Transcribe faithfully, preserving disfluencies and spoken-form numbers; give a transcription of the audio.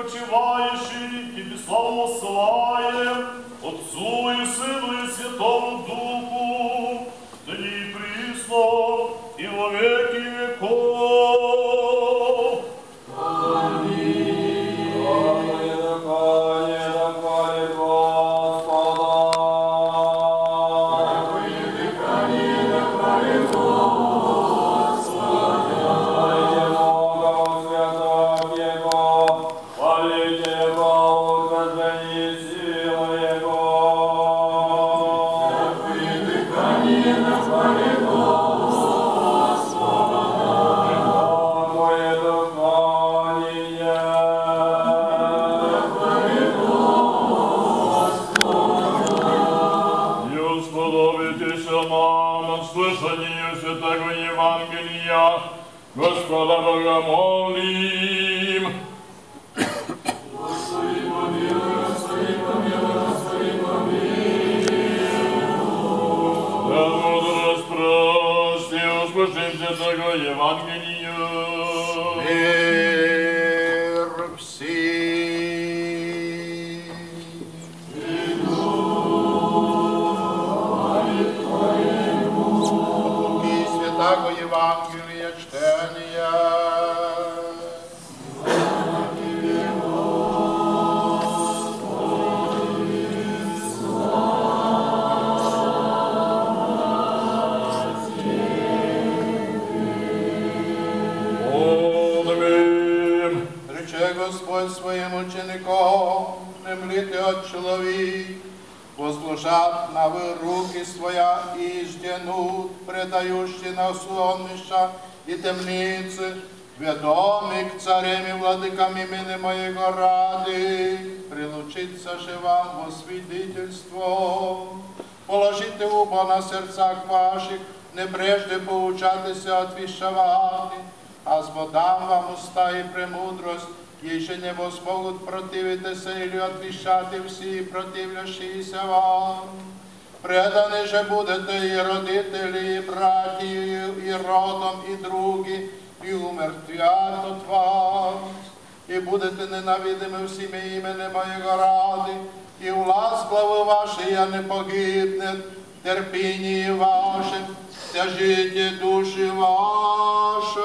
почиваєш, і тобі славу осилаєм, Отцу і Сину і Святому Духу, нині і присно, і во веки веков. Амінь. Слава Єдакає, Єдакає Господа. Слава Єдакає, Єдакає Господа. Хвалите Бога у святах Его, хвалите Его в утверждении силы Его. Слава Єдакає, Єдакає слышанию Святого Евангелия Господа Бога молим. Господи, помилуй, Господи, помилуй, Господи, помилуй. Да мудрость прости, услышим Святого Евангелия. Мир всім. Святого Євангелія чтення. Рече Господь своїм ученикам, не мліте от чоловік, возложат на вы руки своя и жденут, предающие на сонмища и темницы, ведомы к царям и владыкам имени Моего ради, прилучиться же вам во свидетельство. Положите уба на серцах ваших, не прежде поучатися отвещавати, а сбодам вам уста и премудрость, еще не возмогут противиться или отвещати всі противлящиеся вам. Преданы же будете и родители, и братья, и родом, и други, и умертвят от вас. И будете ненавидимы всеми именем Моего ради, и власть главы вашей не погибнет, терпение ваше, тяжите души ваши.